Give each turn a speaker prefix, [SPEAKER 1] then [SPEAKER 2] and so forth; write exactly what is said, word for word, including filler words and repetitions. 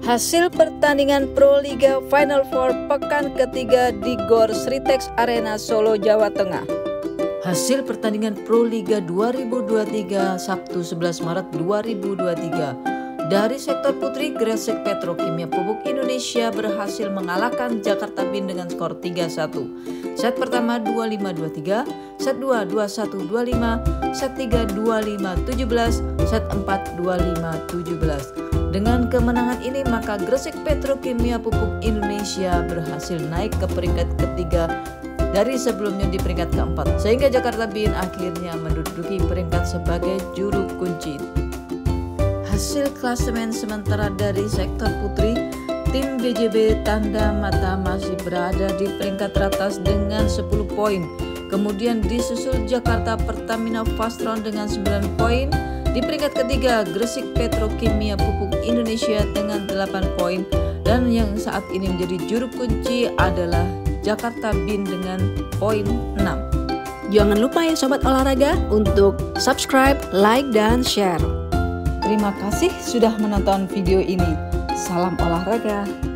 [SPEAKER 1] Hasil pertandingan Pro Liga Final Four pekan ketiga di Gor Sritex Arena Solo, Jawa Tengah. Hasil pertandingan Pro Liga dua ribu dua puluh tiga Sabtu sebelas Maret dua ribu dua puluh tiga. Dari sektor putri, Gresik Petrokimia Pupuk Indonesia berhasil mengalahkan Jakarta Bin dengan skor tiga satu. Set pertama dua lima dua tiga, set dua dua satu dua lima, set tiga dua lima tujuh belas, set empat dua lima tujuh belas. Dengan kemenangan ini maka Gresik Petrokimia Pupuk Indonesia berhasil naik ke peringkat ketiga dari sebelumnya di peringkat keempat, sehingga Jakarta Bin akhirnya menduduki peringkat sebagai juru kunci. Hasil klasemen sementara dari sektor putri, tim B J B Tanda Mata masih berada di peringkat teratas dengan sepuluh poin. Kemudian disusul Jakarta Pertamina Fastron dengan sembilan poin. Di peringkat ketiga Gresik Petrokimia Pupuk Indonesia dengan delapan poin. Dan yang saat ini menjadi juru kunci adalah Jakarta Bin dengan poin enam.
[SPEAKER 2] Jangan lupa ya sobat olahraga untuk subscribe, like, dan share.
[SPEAKER 1] Terima kasih sudah menonton video ini. Salam olahraga.